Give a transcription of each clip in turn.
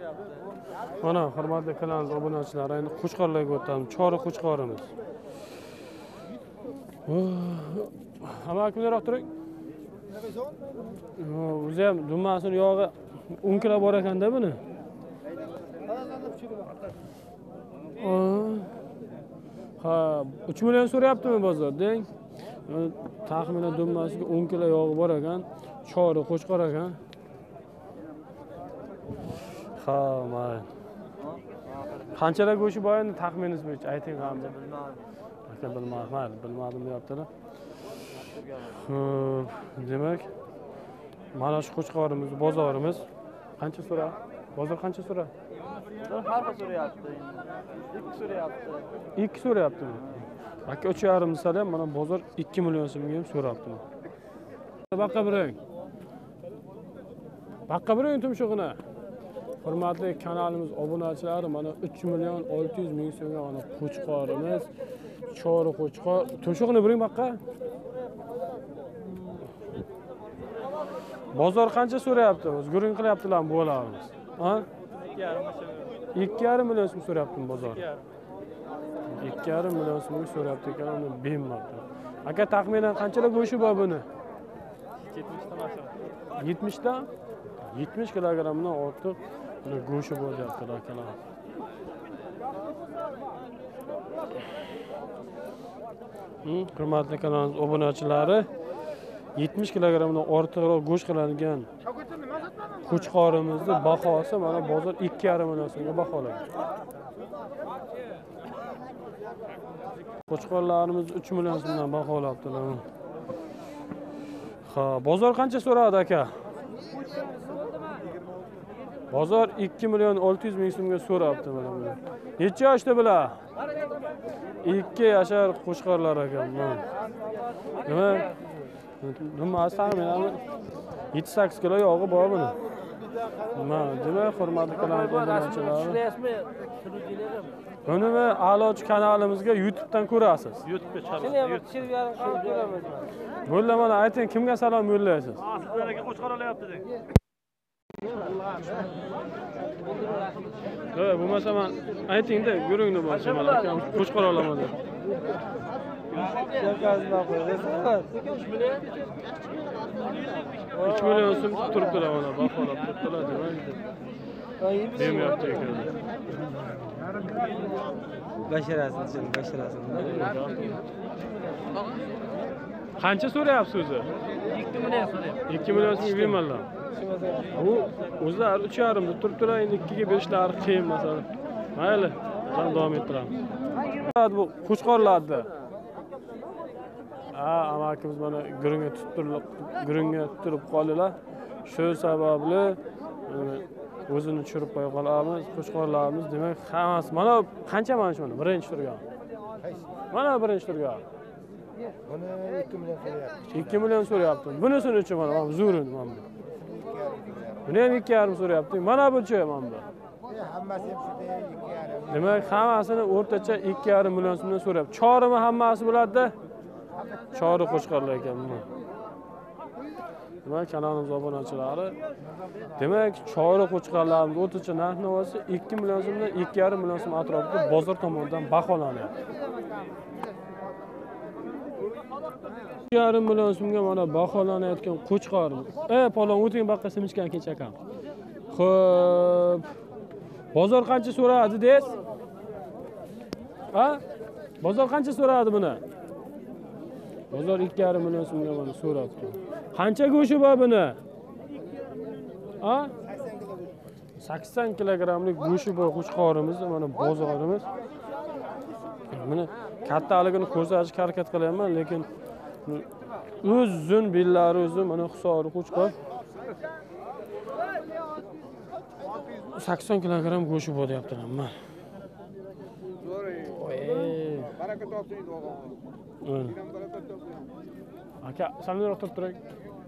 Mana hurmatli kanal obunachilari, endi qo'chqorlarga o'tamiz. Chori qo'chqorimiz. Hamma kimlar turing. O'zi ham dummasini yog'i 10 kilo bor ekanda buni. Ha, 3 million so'rayaptimi bozorda? Taxminan dummasiga 10 kilo yog'i bor ekan. Chori qo'chqor ekan. Ha, mana. Qanchalar go'shi bor endi taxminingiz bo'yicha ayting ham. Bilmadim deyaptilar. Demak, mana shu qo'chqorimiz, bozorimiz qancha so'ra? Bozor qancha so'ra? Harfa so'rayapti. 2 so'rayapti. 2 so'rayaptimi? Aka 3,5 desam ham mana bozor 2 million so'mga ham so'rayapti. Baqqa biring tumshug'ini. Hurmatli kanalimiz obunachilari, mana 3 million 600 ming so'mga mana qo'chqorimiz, chori qo'chqor. Tumshug'ini biring baqqa. Bozor qancha so'rayapti? O'zguring qilyaptilarmi bu olarimiz? Ha? 2,5 million so'm so'rayaptimi bozor? 2,5 million so'mga so'rayapti ekan, uni berilmoqda. Aka taxminan qanchalar go'shi bor buni? 70 dan 70 kilogramdan ortiq buni go'shi bor deyaptilar akalar. Hurmatli kanalimiz obunachilari, 70 kilogramdan ortiqroq go'sht qiladigan qo'chqorimizni bahosi mana bozor 2,5 million so'mga baholangan. Qo'chqorlarimiz 3 million so'mdan baholabdilar. Ha, bozor qancha so'radi aka? Bozor 2 million 600 ming so'mga so'rabdi mana buni. Necha yoshda bular? 2 yashar qo'chqorlar ekan. Nima? Nima taxminan 7-8 kilo yog'i bor buni. Mana, demak, hurmatli kanal obunachilari. Buni a'lochi kanalimizga YouTube'dan ko'rasiz. YouTube'ga chiqaramiz. Bo'ldi, mana ayting, kimga salom yo'llaysiz? Sizlarga qo'chqor olyapti deng. Bo'lmasa men aytingda, ko'ringni bo'lsa, mana akam qo'chqor olaman deb. 3 million so'm turibdilar mana, baholab turibdilar demak. Bemayapti ekan. Basharasin. Qancha so'rayapsiz o'zi? 2 million so'rayapti. 2 million so'm bermanlar. Bu o'zlari 3,5 da turibdilar, endi 2 ga berishlari qiyin masalan. Mayli, qani davom ettiramiz. Bu qo'chqorlarni. Amakimiz mana gurunga turib qoldilar. Shu sababli o'zini tushirib qo'ya qolamiz. Qo'chqorlarimiz demak hammasi mana qancha mana shuni birinchi turgan. Mana birinchi turgan. Buni 2 million so'rayapti. 2 million so'rayapti. Bunisini uchun mana zo'rin mana. Buni ham 2,5 so'rayapti. Mana buchi mana bu. Hammasi ham shunday 2,5. Demak, hammasini o'rtacha 2,5 million so'mdan so'rayapti. Chorimi hammasi bo'ladi-da. Chori qo'chqorlar ekan bu. Demak, kanalimiz obunachilari, demak, chori qo'chqorlarimiz o'rtacha narx-navosi 2 million so'mdan 2,5 million so'm atrofida bozor tomonidan baholanyapti. 2,5 million so'mga mana baholanayotgan qo'chqorimiz. Palon o'ting baqqa simishgan kechakam. Xo'p. Bozor qancha so'radi deysiz? Ha? Bozor qancha so'radi buni? Bozor 2,5 million so'mga mana so'rabdi. Qancha go'shi bor buni? Ha? 80 kilogramlik go'shi bor qo'chqorimiz, mana bozorimiz. Buni kattaligini ko'rsatishga harakat qilyapman, lekin uzun billari uzun, mana hisobi qo'chqor. 80 kilogram go'shi bor deyaptilar. Mana. Baraka topsin o'g'lim. Aka, samimiroq turib turing.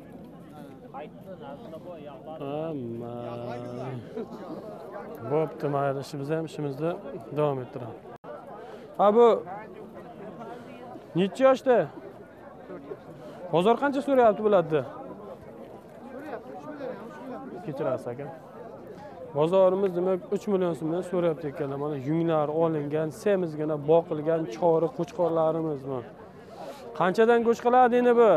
Bo'pti, mayli, biz ham ishimizni davom ettiramiz. Ha, bu necha yoshda? Bozor qancha so'rayapti bularni? Kechirasiz aka. Bozorimiz demak 3 million so'mdan so'rayapti ekanlar. Mana yunglar olingan, semizgina boqilgan chori qo'chqorlarimiz bor. Qanchadan go'sht qiladi endi bu?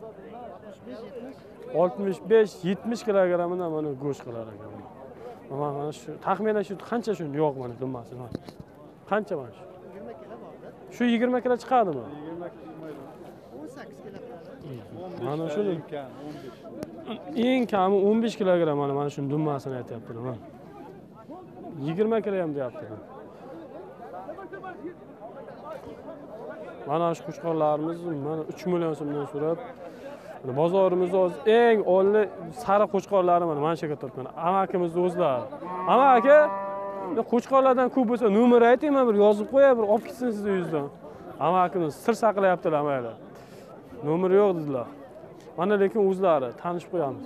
65-70 kilogramdan mana go'sht qilar ekan. Mana shu taxminan shu qancha shuni yo'q mana dummasi. Qancha mana shu? Shu 20 kilo chiqadimi? 18 kilo. Mana shuni eng kami 15 kilogram mana shuni dummasini aytyaptilar. Mana 20 kilo ham deyaptilar. Mana shu qo'chqorlarimiz mana 3 million so'mdan so'rab, bozorimizda eng o'nli sariq qo'chqorlari mana shu yerga turibdi. Amakimizni o'zlari. Amaki, qo'chqorlardan ko'p bo'lsa nomer ayting, men bir yozib qo'yay, bir olib ketsin sizni uyingizdan. Amakimiz sir saqlayaptilar mayli. Nomer yo'q dedilar. Mana lekin o'zlari tanishib qo'yamiz.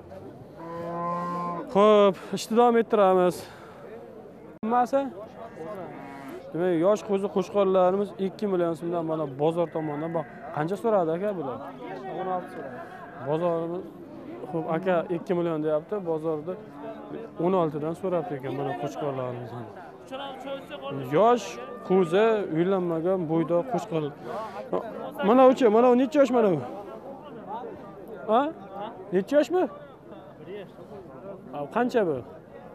Xo'p, ishni davom ettiramiz. Hammasi? Demak, yosh qo'zi qo'chqorlarimiz 2 million so'mdan mana bozor tomonidan bor. Qancha so'radi aka bular? 16 so'radi. Bozorimiz xo'p, aka 2 million deyapti, bozorda 16 dan so'rabdi ekan mana qo'chqorlarimiz. Yosh qo'zi, uylanmagan bo'ydoq qo'chqor. Mana uchi, mana u necha yosh mana u? Ha? Necha yoshmi? 1 yosh. Qancha bu?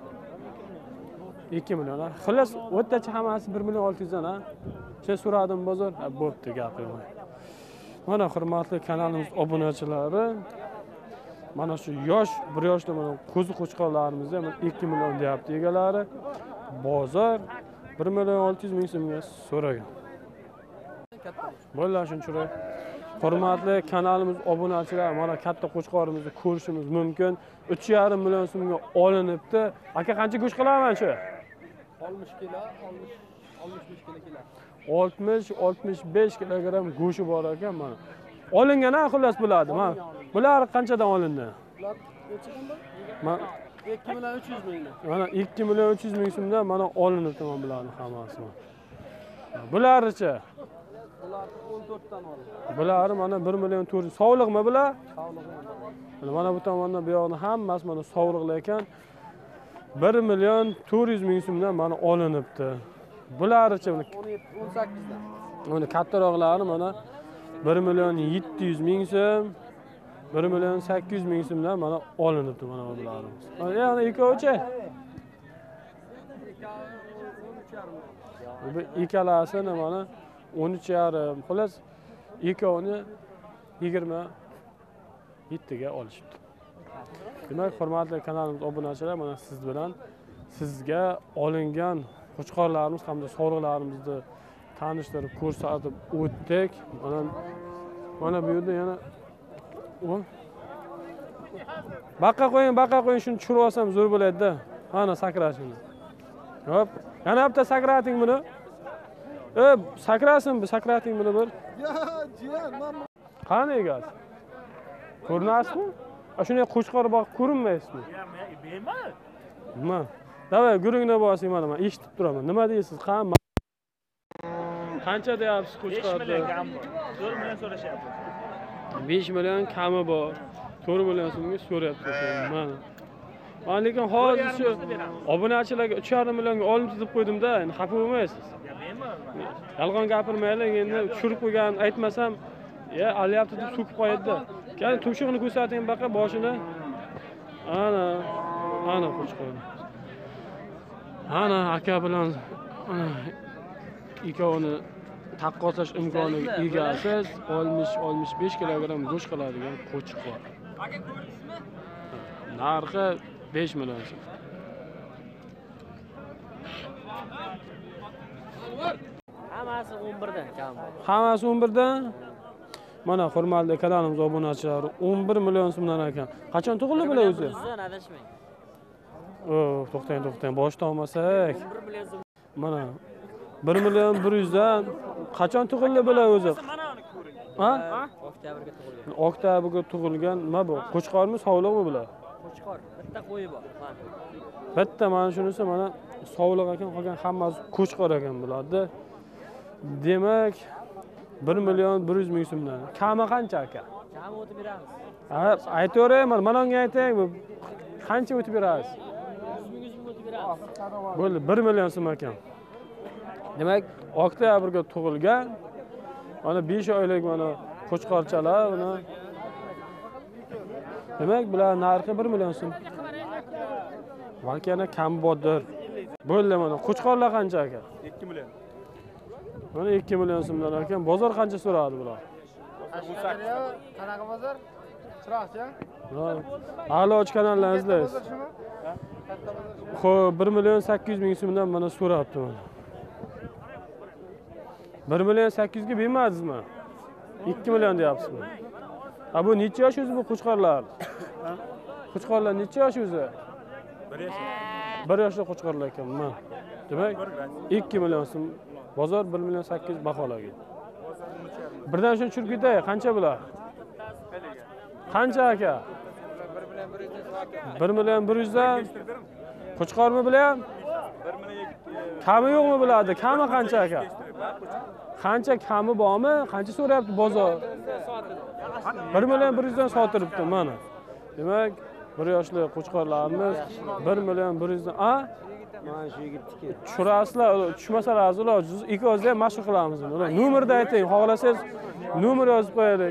2 million. Xullas, o'rtacha hammasi 1 million 600 dan, ha? Shu so'radim bozor. Ha, bo'pti, gapim. Mana hurmatli kanalimiz obunachilari, mana shu yosh, 1 yoshda mana qo'zi qo'chqorlarimizda 2 million deyapti egalari. Bozor 1 million 600 ming so'mga so'ragan. Bo'ldi shunchalik. Hurmatli kanalimiz obunachilar, mana katta qo'chqorimizni ko'rishimiz mumkin. 3,5 million so'mga olinibdi. Aka qancha go'sht qilaman shu? 60 kilo, 65 kilo. 60-65 kilogram go'shi bor ekan mana. Olingan xullas bo'ladi. Mana bular qanchadan olindi? Bular nechadan bor? Mana 2 million 300 mingdan. Mana 2 million 300 ming so'mdan mana olinibdi mana bularning hammasi. Bularchi? Bular 14 dan oldi. Bular mana 1 million 400. Sog'liqmi bular? Sog'lig'i. Mana bu tomondan bu yoqni hammasi mana sog'liqli ekan. 1 million 400 ming so'mdan mana olinibdi. Bularchi 18 dan. Mana kattaroqlari mana 1 million 700 ming so'm, 1 million 800 ming so'mdan mana olinibdi mana bularimiz. Mana yana ikkovichi. Bu ikkalasini mana 13,5. Xullas ikkovini 27 ga olishibdi. Demak, hurmatli kanalimiz obunachilar, mana siz bilan sizga olingan qo'chqorlarimiz hamda sog'liqlarimizni tanishtirib ko'rsatib o'tdik. Mana bu yerda yana baqa qo'ying, shuni tushirib olsam zo'r bo'ladi-da. Mana sakrashini. Hop, yana bitta sakrating buni. Sakrasin, sakrating buni bir. Ya, jiyan, men Qani egasi? Ko'rinasizmi? Shunday qo'chqor boqib ko'rinmaysizmi? Bemayman. Nima? Davay, guringni bosing mana, men eshitib turaman. Nima deysiz? Qancha deyapsiz qo'chqorni? 5 million kam bor. 4 million so'rashyapti. 5 million kami bor. 4 million so'mga so'rayapti mana. Men lekin hozir shu obunachilarga 3,5 millionga olib deb qo'ydim-da, endi xafa bo'lmaysiz. Yolg'on gapirmaylik, endi tushirib qo'ygan aytmasam, olyapti deb so'kib qo'yadi-da. Qani tumshug'ini ko'rsating baqa boshini. Ana qo'chqor. Ana aka bilan ikkovini taqqoslash imkoniga egasiz 60-65 kilogram go'sht qiladigan qo'chqor. Aka ko'rdingizmi? Narxi 5 million so'm. Hammasi 11 dan kam bor. Hammasi 11 dan. Mana hurmatli kanalimiz obunachilari 11 million so'mdan ekan. Qachon tug'ildi bular o'zi? Bizdan adashmang. To'xtang, boshdan olmasak. 11 million so'm. Mana 1 million 100 dan qachon tug'ildi bular o'zi? Mana uni ko'ring. Ha? Oktyabrga tug'ilgan. Oktyabrga tug'ilgan nima bu? Qo'chqormi, sog'liqmi bular? Qo'chqor, bitta qo'yi bor. Bitta mana shunisi mana sog'liq ekan, qolgan hammasi qo'chqor ekan bularda. Demak 1 million 100 ming so'mdan. Kami qancha aka? Kami o'tib beramiz. Ha, aytaverayman, mana unga aytang, qancha o'tib berasiz? 100 ming Bo'ldi 1 million so'm ekan. Demak, oktyabrga tug'ilgan. Mana 5 oylik mana qo'chqorchalar buni. Demak, bular narxi 1 million so'm. Balki yana kam bordir. Bo'ldi mana qo'chqorlar qancha ekan? 2 million. Mana 2 million so'mdan ekan. Bozor qancha so'radi bular? Qanaqa bozor? Chiroqchi? A'lochi kanallarni izlaysiz. Xo'p, 1 million 800 ming so'mdan mana so'rabdi mana. 1 million 800 ga bermadingizmi? 2 million deyapsizmi? Ha bu necha yosh o'zi bu qo'chqorlar? Qo'chqorlar necha yosh o'zi? 1 yosh. 1 yoshli qo'chqorlar ekan. Mana. Demak, 2 million so'm bozor 1 million 800 baholagan. Birdan shuni tushirib ketay, qancha bular? Qancha aka? 1 million 100 dan. Qo'chqormi bular? 1 million. Kami yo'qmi bularda? Kami qancha aka? Qancha kami bormi? Qancha so'rayapti bozor? 1 million 100 dan sotiribdi mana. Demak, 1 yoshli qo'chqorlarimiz 1 million 100 dan. A? Mana shu yigitniki. Tushirasizlar, tushmasalar iloji ikkimizni ham mashq qilamiz. Ular nomerni ayting, xohlasangiz nomer yozib qo'yaylik.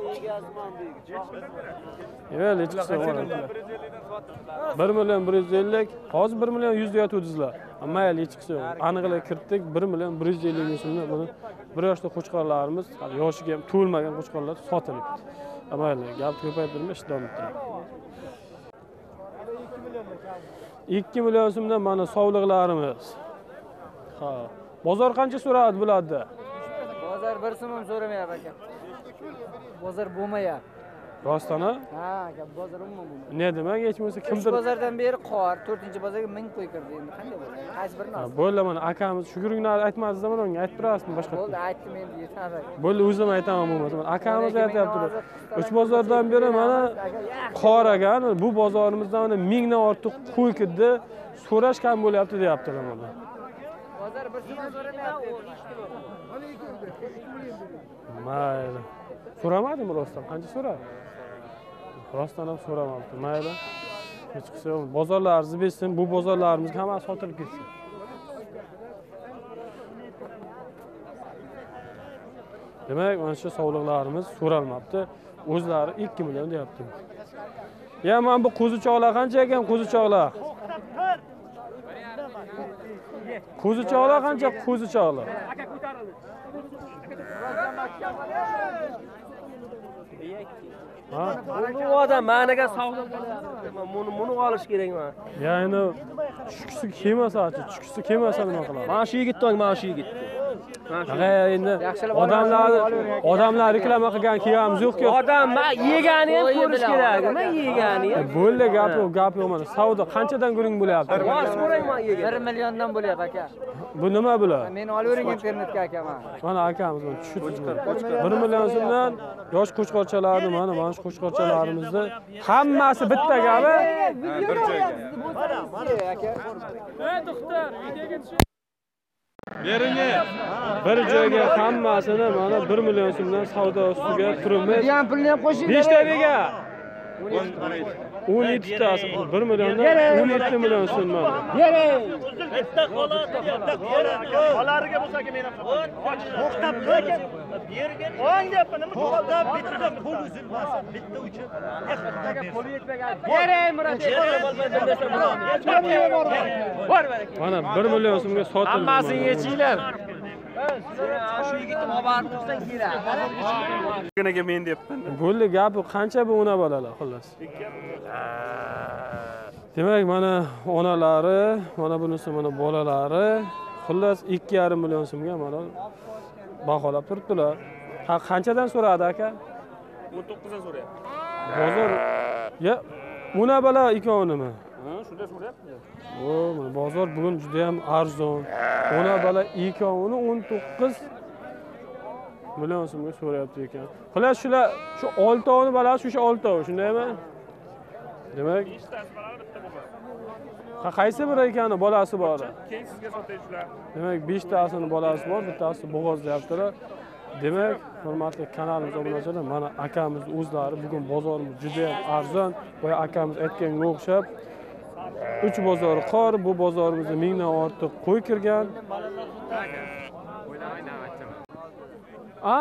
Evet, chiqsa bo'ladi. 1 million 150, hozir 1 million 100 deyotdingizlar. Mayli, chiqsa aniqlik kiritdik, 1 million 150 ming so'mdan buni 1 yoshli qo'chqorlarimiz, hali yoshiga ham to'lmagan qo'chqorlar sotilibdi. Mayli, gap ko'paytirmay ish davom ettiramiz. 2 million so'mdan mana sovliqlarimiz. Ha, bozor qancha so'radi bularda? Bozor 1 so'm ham so'ramayapti aka. Bozor bo'lmayapti. Rostana? Ha, aka, bozor umuman bo'lmayapti. Ne demak, hech bo'lmasa kimdir Bozordan beri qor, 4-bozorga 1000 qo'y kirdi. Endi qanday bo'ladi? Qaysi birini olsin? bo'ldi mana akamiz shu kuningni aytmadingiz mana unga aytib turasizmi boshqa? Bo'ldi, aytdim endi yetadi. Bo'ldi, o'zim aytaman bo'lmasa. Akamiz aytayapti. 3 bozordan beri mana qor ekan, bu bozorimizdan mana 1000 dan ortiq qo'y kirdi, so'rash kam bo'lyapti deyaptilar mana. Bozor 1 so'm so'ramayapti. Mayli. So'ramadimi rostdan? Qancha so'radi? Rostdan ham so'ramabdi. Mayli. Hech qisi yo'q. Bozorlarimizni bersin, bu bozorlarimizga hamma sotilib ketsin. Demak, mana shu sovliqlarimiz so'ralmabdi. O'zlari 2 million deyapti. Ya, men bu qo'zichoqlar qancha ekan, qo'zichoqlar? Qo'zichoqlar qancha, qo'zichoqlar? Ha? Bu odam managa savdo buni olish kerak mana. Ya endi tushkisi kelmasa-chi, tushkisi kelmasa nima qiladi? Mana shu yigitni oling, mana shu yigit. Ha, endi odamlar reklama qilgan kiyamiz yo'q-ku. Odam yegani ham ko'rish kerak. Nima yegani ham? Bo'ldi, gap yo'q mana. Savdo qanchadan guring bo'lyapti? Voz so'rayman yegan. 1 milliondan bo'lyapti aka. Bu nima bular? Men olavering internetga aka men. Mana akamiz mana tushdi. 1 million so'mdan yosh qo'chqorchalarni mana shu qo'chqorchalarimizni hammasi bitta gapi. Bir joyga. Beringi. Bir joyga hammasini mana 1 million so'mdan savdo ustiga turibmiz. Ham pulni ham qo'shing. Nechta bega? 17 tasi 1 milliondan 17 million so'm mana. Bitta qolariga bo'lsa men ham to'xtab turgan. Bergan. O'ng deyapman, nima to'xtab bitta pul uzilmasin, bitta uchun. Pul yetmagan. Beray Murat. Mana 1 million so'mga sotildi. Hammasini yechinglar. Shu yigitni oborib tursang keladi. Kunaga men deyapman. Bo'ldi, gapi qancha bu ona bolalar xullas. Demak, mana onalari, mana bunisi mana bolalari, xullas 2,5 million so'mga mana baholab turibdilar. Ha, qanchadan so'radi aka? 19 dan so'rayapti. Bozor. Ya, ona bola ikkovnimi? Ha, shunda so'rayapti. O, mana bozor bugun juda ham arzon. Ona bola ikkovini 19 million so'mga so'rayapti ekan. Xullas shular shu 6 ovni bolasi shu 6 ov, shundaymi? Demak, qaysi bir ekani bolasi bor? Keyin sizga sotaychilar. Demak, 5 tasini bolasi bor, bittasi bo'g'oz deyaptilar. Demak, hurmatli kanalimiz obunachilar, mana akamiz o'zlari bugun bozorimiz juda ham arzon. Boya akamiz aytganga o'xshab 3 bozor qor, bu bozorimizda 1000 dan ortiq qo'y kirgan. A?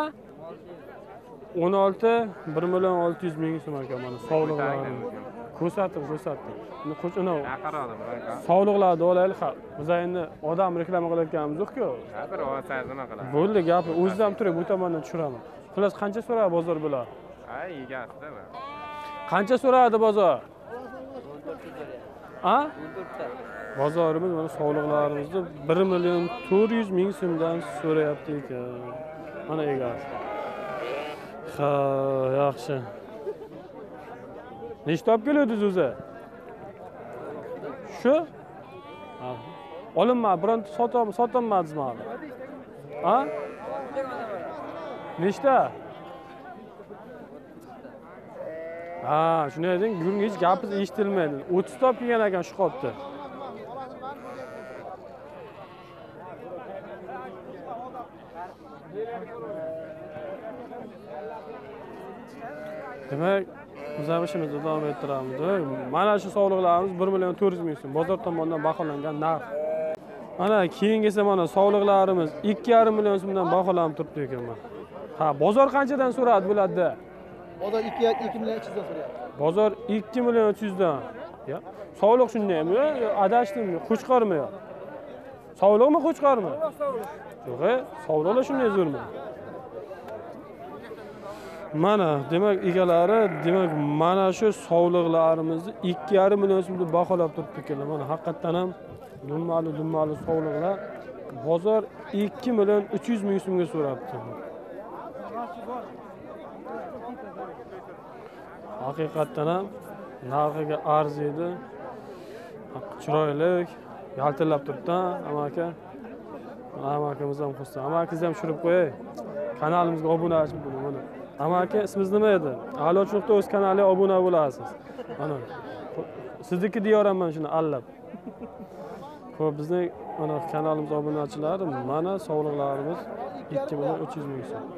16 1 million 600 ming so'm ekan mana sog'liqlarimiz. Ko'rsatib. Buni qo'shini. Sog'liqlarni olaylik. Biz endi odam reklama qilayotganimiz yo'q-ku. Bir ovoz nima qiladi? Bo'ldi, gapi o'zim turib bu tomondan tushiraman. Xullas qancha so'radi bozor bular? Ay, egasida. Qancha so'radi bozor? 14 A? 14 Bozorimiz mana sog'liqlarimizni 1 million 400 ming so'mdan so'rayapti ekan. Mana egasi. Ha, yaxshi. Nechta olib keldingiz o'zi? Shu? Ha. Olinma, bironta sotilmadingizmi hali? Ha? Nechta? Ha, shuni ayting, bugun hech gapingiz eshitilmaydi. 30 ta olib kelgan ekan shu qopda. Demak, biz ham ishimizni davom ettiramiz. Mana shu sog'liqlarimiz 1 million 400 ming so'm bozor tomonidan baholangan narx. Mana keyingi esa mana sog'liqlarimiz 2,5 million so'mdan baholanib turibdi ekan mana. Ha, bozor qanchadan so'radi bularda? Bozor 2 million 300 dan so'rayapti. Bozor 2 million 300 dan. Ya, sog'liq shundaymi? Yo, adashdimmi? Qo'chqormi yo? Sog'liqmi, qo'chqormi? Yo'q, sog'liqlar shunday zo'rmi? Mana, demak, egalari, demak, mana shu sog'liqlarimizni 2,5 million so'mga baholab turibdi ekanlar. Mana haqiqatan ham dumali sog'liqlar. Bozor 2 million 300 ming so'mga so'rabdi. Haqiqatan ham narxiga arziydi. Chiroyli, yaltillab turibdi, amaki. Amakamiz ham xursand. Amakingiz ham tushirib qo'yay. Kanalimizga obunachi bo'ling mana. Amaki, ismingiz nima edi? A'loch.uz kanaliga obuna bo'lasiz. Mana. Sizniki diyoraman shuni allab. Xo'p, bizning mana kanalimiz obunachilari mana sog'liqlarimiz 2 million 300 ming so'm.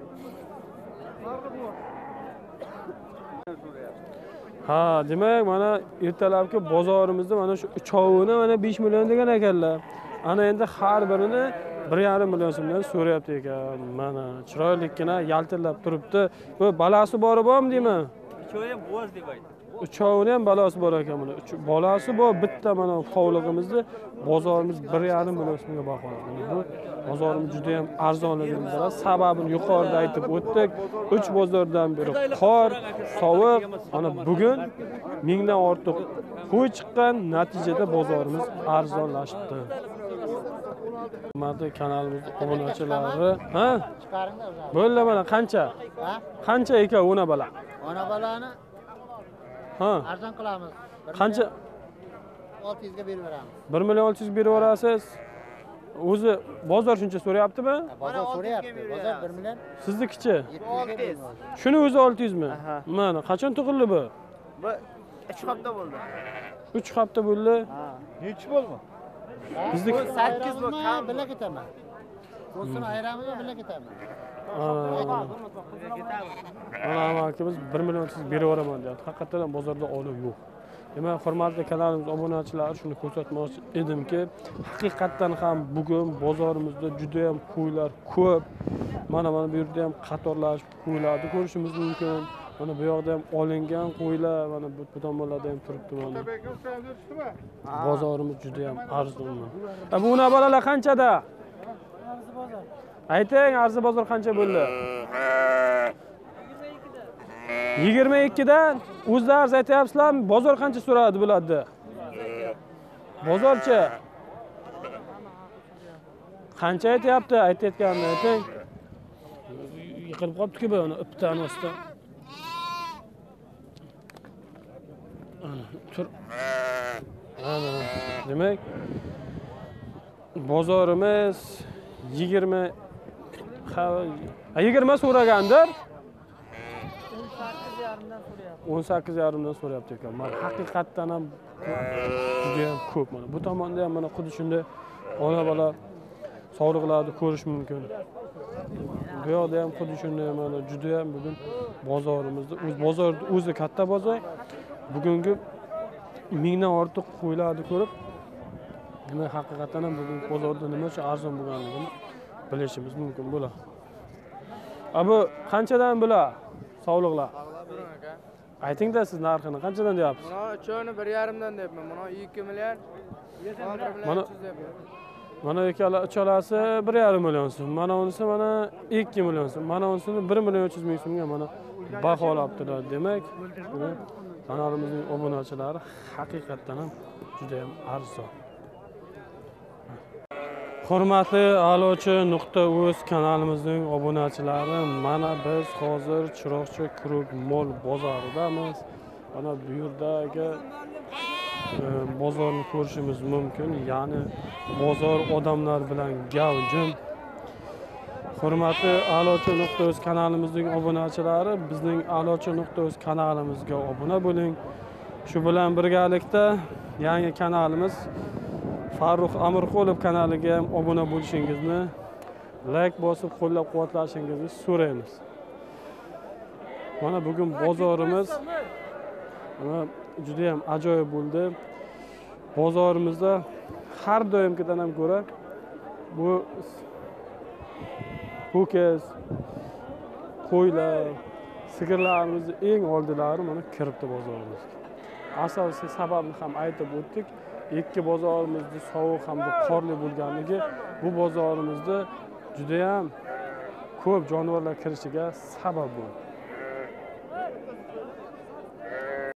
Ha, demak, mana ertalabki bozorimizda mana shu uchovini mana 5 million degan ekanlar. Ana endi har birini 1,5 million so'mdan so'rayapti ekan. Mana chiroylikkina yaltillab turibdi. Bu balasi bori bormi deyman? Uchovi ham bo'z deb aytdi. Uchovini ham balasi bor ekan mana. Bolasi bor, bitta mana hovlig'imizni bozorimiz 1,5 million so'mga baholangan. Bu bozorimiz juda ham arzonligini bilan sababini yuqorida aytib o'tdik. 3 bozordan beri qor, sovuq, mana bugun 1000 dan ortiq qo'y chiqqan, natijada bozorimiz arzonlashdi. Hurmatli kanalimiz obunachilari, ha? Bo'ldi mana qancha? Ha? Qancha ekan ona bala? Ona balani Ha? arzon qilamiz. Qancha? 600 ga berib beramiz. 1 million 600 berib yuborasiz. O'zi bozor shuncha so'rayaptimi? Bozor so'rayapti. Bozor 1 million Siznikichi? 700. Shuni o'zi 600 mi? Mana qachon tug'ildi bu? Bu 3 hafta bo'ldi. 3 hafta bo'ldi. Nechi bo'ldi? Bizniki 8 bu kam birga ketaman. Qo'sini ayiramiz va birga ketamiz. Mana amakimiz 1 million 300 berib yuboraman deyapti. Haqiqatan bozorda olib yo'q. Demak, hurmatli kanalimiz obunachilari shuni ko'rsatmoqchi edimki, haqiqatan ham bugun bozorimizda juda ham qo'ylar ko'p. Mana bu yerda ham qatorlashib qo'ylarni ko'rishimiz mumkin. Mana bu yoqda ham olingan qo'ylar, mana bu tomonlarda ham turibdi mana. Bozorimiz juda ham arzon. Bu una bolalar qanchada? Arzi bozor. Ayting, arzi bozor qancha bo'ldi? 22 dan o'zida arz aytyapsizlarmi? Bozor qancha so'radi bularni? Bozorchi qancha aytyapti? Aytayotganini ayting. Yiqilib qolibdi-ku bu ipdan ostida. Tur. Ana, demak, bozorimiz 20 so'ragandir. 18,5 dan so'rayapti ekan. Mana haqiqatdan ham juda ham ko'p mana. Bu tomonda ham mana xuddi shunday ona bola sog'liqlarni ko'rish mumkin. Bu yoqda ham xuddi shunday mana juda ham bugun bozorimizda bozor o'zi katta bozor. Bugungi mingdan ortiq qo'ylarni ko'rib, demak haqiqatan ham bugun bozorda nima uchun arzon bo'lganligini bilishimiz mumkin bo'ladi. Bu qanchadan bular? Sog'liqlar. Ayting-da siz narxini qanchadan deyapsiz? Mana uchovini 1,5 dan deyapman. Mana 2 million. Mana uchalasi 1,5 million so'm. Mana unisi mana 2 million so'm. Mana unisini 1 million 300 ming so'mga mana baholabdilar. Demak, kanalimizning obunachilari haqiqatan ham juda ham arzon. Hurmatli a'lochi.uz kanalimizning obunachilari, mana biz hozir Chiroqchi Kuruk mol bozoridamiz. Mana bu yerdagi bozorni ko'rishimiz mumkin. Ya'ni bozor odamlar bilan gavjum. Hurmatli a'lochi.uz kanalimizning obunachilari, bizning a'lochi.uz kanalimizga obuna bo'ling. Shu bilan birgalikda yangi kanalimiz Farruh Amirqulov kanaliga ham obuna bo'lishingizni, like bosib qo'llab-quvvatlashingizni so'raymiz. Mana bugun bozorimiz juda ham ajoyib bo'ldi. Bozorimizda har doimgidan ham ko'ra bu ho'kiz, qo'ylar, sigirlarimizni eng oldilari mana kiribdi bozorimizga. Asosiy sababni ham aytib o'tdik. Ikki bozorimizda sovuq hamda qorli bo'lganligi bu bozorimizda juda ham ko'p jonivorlar kirishiga sabab bo'ldi.